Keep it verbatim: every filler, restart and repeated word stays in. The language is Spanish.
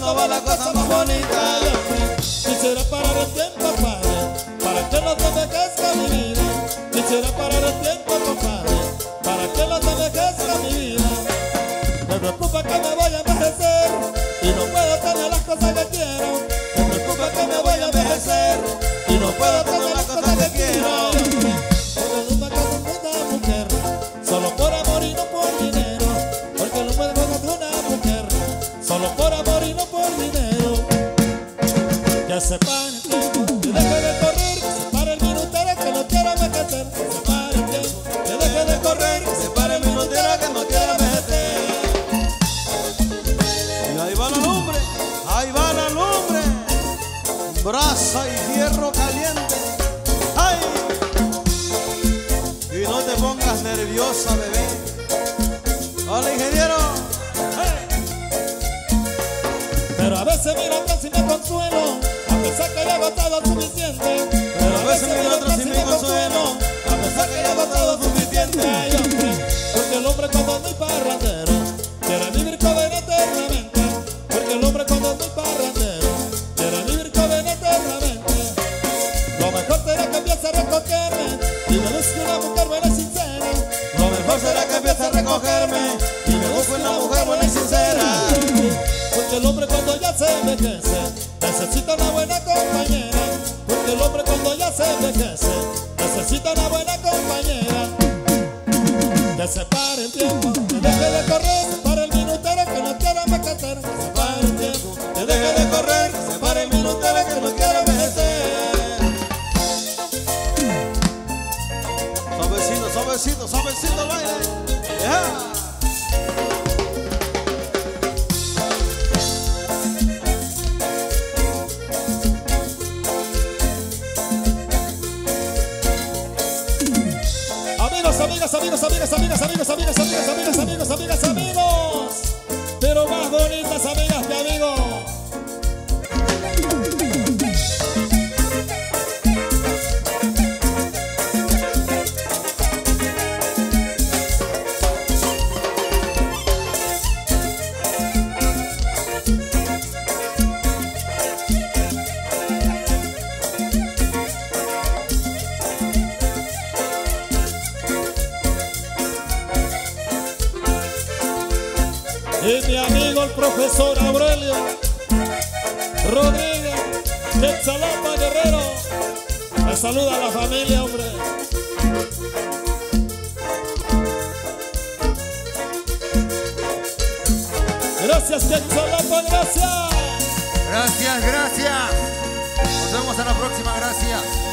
no va la cosa más bonita. Quisiera parar el tiempo, padre, para que no te envejezca mi vida. Quisiera parar el tiempo, compadre, para que no te envejezca mi vida. Me preocupa que me voy a envejecer y no puedo tener las cosas que quiero. Me preocupa que me voy a envejecer y no puedo tener las cosas que quiero. Porque nunca caso con una mujer solo por amor y no por dinero. Porque no puedo casar con una mujer solo por amor y no por dinero. Que se pare el tiempo, que deje de correr, que se pare el minutero que no quiera envejecer. Que se pare el tiempo, que deje de correr, que se pare el minutero que no quiera envejecer. Y ahí va la lumbre, ahí va la lumbre, brasa y hierro caliente. ¡Ay! Y no te pongas nerviosa, bebé. Hola, ingeniero. Pero a veces miro atrás y me consuelo, a pesar que ya he agotado suficiente. Pero a veces miro atrás y me consuelo, a pesar que ya he agotado suficiente. Ay, hombre, porque el hombre cuando es muy parrandero quiere vivir joven eternamente. Porque el hombre cuando es muy parrandero quiere vivir joven eternamente. Lo mejor será que empiece a recogerme y me busque una mujer buena y sincera. Lo mejor será que empiece a recogerme y me busque una mujer buena y sincera. Porque el hombre cuando ya se envejece necesita una buena compañera. Porque el hombre cuando ya se envejece necesita una buena compañera. Que se pare el tiempo, que deje de correr, que se pare el minutero que no quiera envejecer. Que se pare el tiempo, que deje de correr, que se pare el minutero que no quiera envejecer. Suavecito, suavecito, suavecito el baile. Yeah. Amigos, amigas, amigos, amigas, amigas, amigos, amigas, amigas, amigas, amigos, amigas, amigos. Pero más bonitas amigas que amigos. Y mi amigo el profesor Aurelio Rodríguez de Xalapa, Guerrero. Me saluda a la familia, hombre. Gracias, Quetzalapa, gracias. Gracias, gracias. Nos vemos en la próxima, gracias.